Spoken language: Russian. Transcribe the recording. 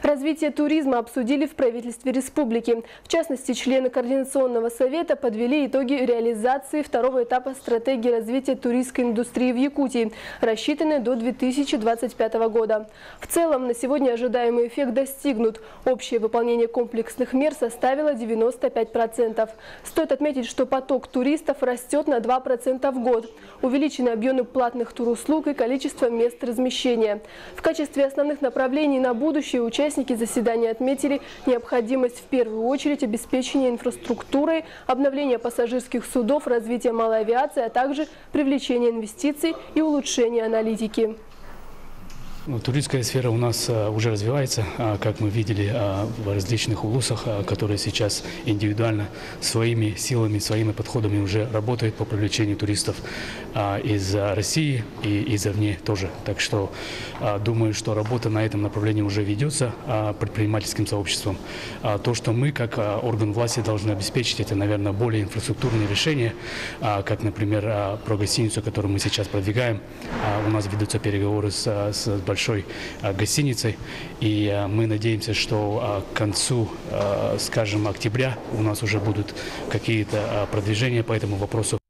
Развитие туризма обсудили в правительстве республики. В частности, члены Координационного совета подвели итоги реализации второго этапа стратегии развития туристской индустрии в Якутии, рассчитанной до 2025 года. В целом, на сегодня ожидаемый эффект достигнут. Общее выполнение комплексных мер составило 95%. Стоит отметить, что поток туристов растет на 2% в год. Увеличены объемы платных туруслуг и количество мест размещения. В качестве основных направлений на будущее участники заседания отметили необходимость в первую очередь обеспечения инфраструктурой, обновления пассажирских судов, развития малой авиации, а также привлечения инвестиций и улучшения аналитики. Туристская сфера у нас уже развивается, как мы видели в различных улусах, которые сейчас индивидуально своими силами, своими подходами уже работают по привлечению туристов из России и извне тоже. Так что думаю, что работа на этом направлении уже ведется предпринимательским сообществом. То, что мы как орган власти должны обеспечить, это, наверное, более инфраструктурные решения, как, например, про гостиницу, которую мы сейчас продвигаем. У нас ведутся переговоры с большой гостиницей, и мы надеемся, что к концу, скажем, октября у нас уже будут какие-то продвижения по этому вопросу.